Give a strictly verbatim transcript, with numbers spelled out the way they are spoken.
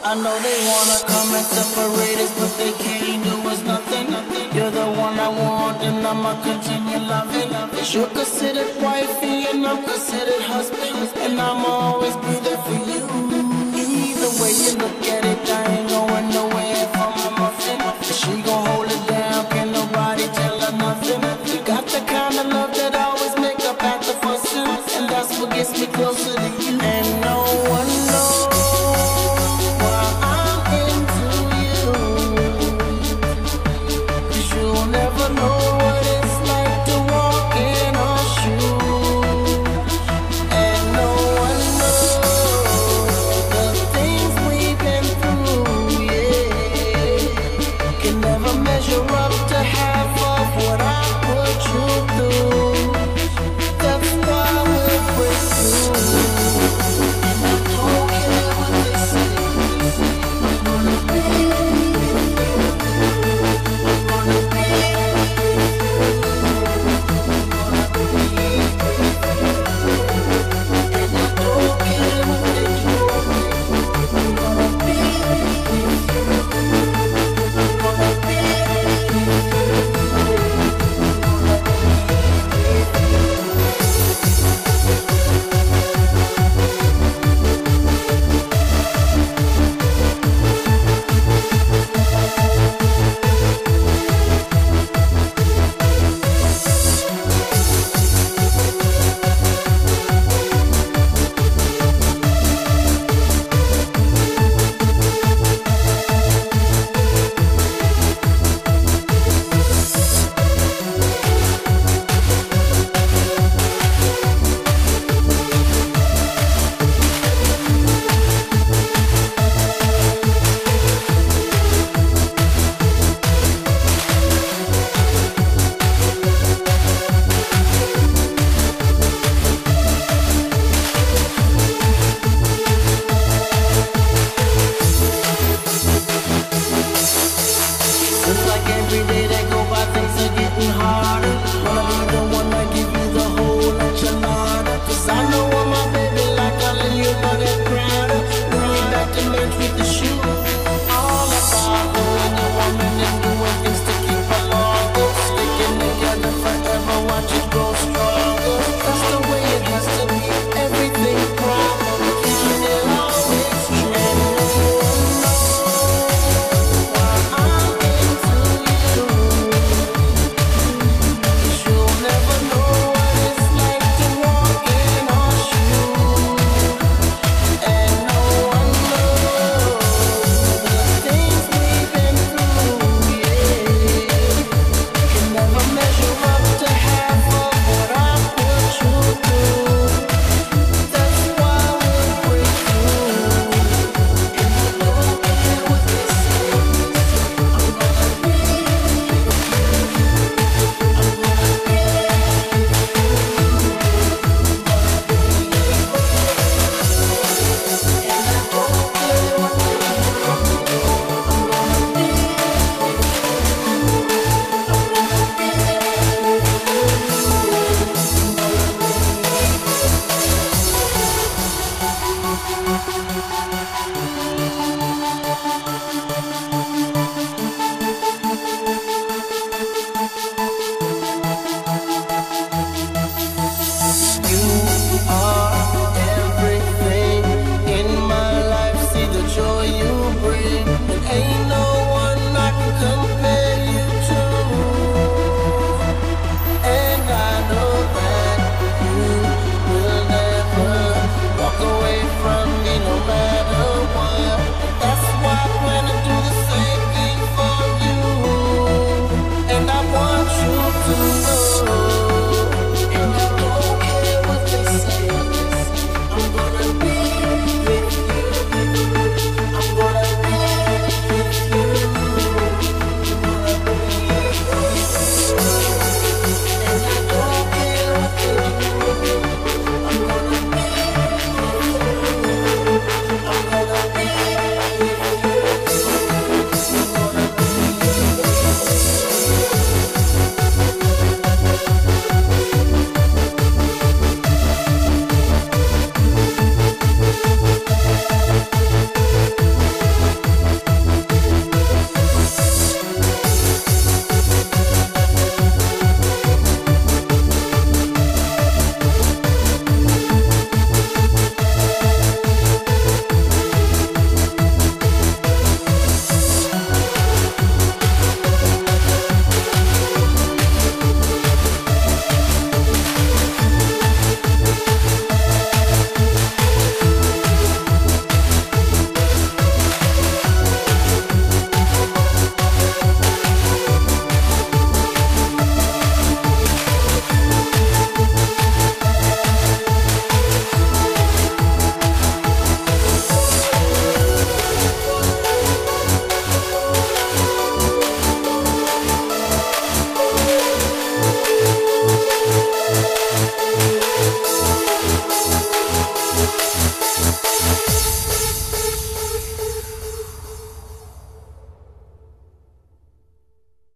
I know they wanna come and separate us, but they can't do us nothing. You're the one I want, and I'ma continue loving. You're considered wifey, and I'm considered husband, and I'ma always be there for you. Either way you look at it, I ain't going nowhere from my muffin. She gon' hold it down, can't nobody tell her nothing. You got the kind of love that always make up after fussing, and that's what gets me closer to you. And no one knows why I'm into you, 'cause you'll never know what it's like to walk in her shoes. And no one knows the things we've been through, yeah, can never measure up to half of what I put you through. That's why we'll break through. And I don't care what they say. I'm gonna be, I'm gonna be, I'm gonna be. And I don't care what they do. I'm gonna be, I'm gonna be. Seems like every day that go by, things are getting harder. Wanna be the one that give you the whole enchilada, 'cause I know what my baby like, I'll leave you know that crowder. Bring me back to lunch with the shoe.